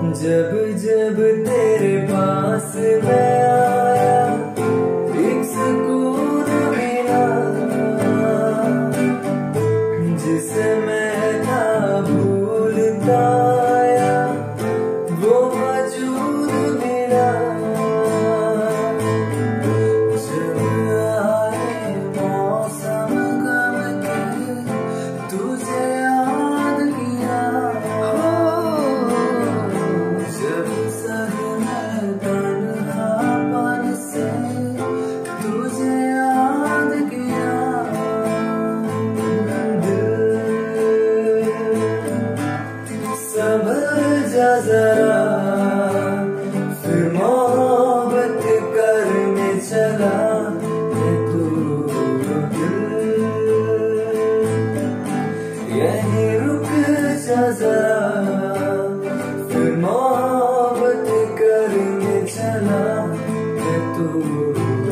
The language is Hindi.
जब जब तेरे पास मैं आया एक सुकून मिला, जिसे मैं था भूलता आया वो मौजूद मिला। जब आए मौसम गम के तुझे याद किया, जब सर में तन्हापन से तुझे याद किया। संभल जा जरा फिर मोहब्बत करने चला है तू दिल, यहीं रुक जा जरा फिर मोहब्बत करने चला है तू।